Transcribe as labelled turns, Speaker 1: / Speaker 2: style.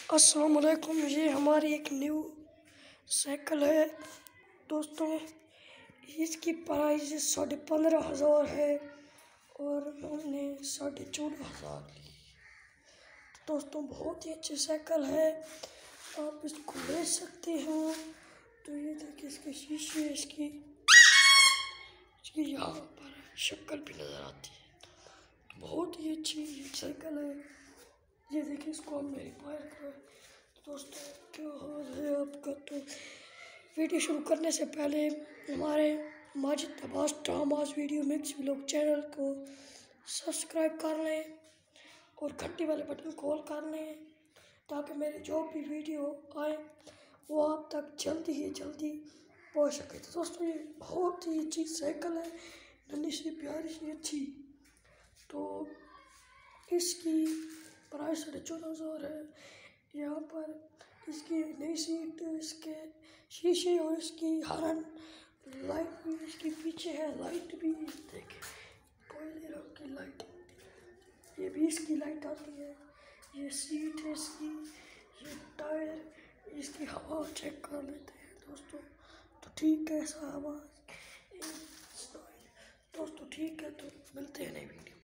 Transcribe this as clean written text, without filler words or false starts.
Speaker 1: अस्सलाम वालेकुम। ये हमारी एक न्यू साइकिल है दोस्तों। इसकी प्राइस 15,500 है और हमने 14,500 ली। तो दोस्तों बहुत ही अच्छी साइकिल है, आप इसको ले सकते हो। तो ये देखिए इसके शीशे, इसकी यहाँ पर शक्ल भी नज़र आती है। तो बहुत ही अच्छी साइकिल है। ये देखिए इसको हमने रिपेयर करा। तो दोस्तों क्या हाल है आपका। तो वीडियो शुरू करने से पहले हमारे Majid Abbas dramas video mix vlog channel को सब्सक्राइब कर लें और घंटी वाले बटन को ऑल कर लें, ताकि मेरे जो भी वीडियो आए वो आप तक जल्दी पहुंच सके। तो दोस्तों ये बहुत ही अच्छी साइकिल है, नन्ही सी प्यारी सी अच्छी। तो इसकी प्राइस 14,500 है। यहाँ पर इसकी नई सीट, इसके शीशे और इसकी हॉर्न लाइट भी इसकी पीछे है। लाइट भी देखिए, कोयले रंग की लाइट, ये भी इसकी लाइट आती है। ये सीट है इसकी, ये टायर, इसकी हवा चेक कर लेते हैं दोस्तों। तो ठीक है, ऐसा हवा दोस्तों ठीक है। तो मिलते हैं नई वीडियो।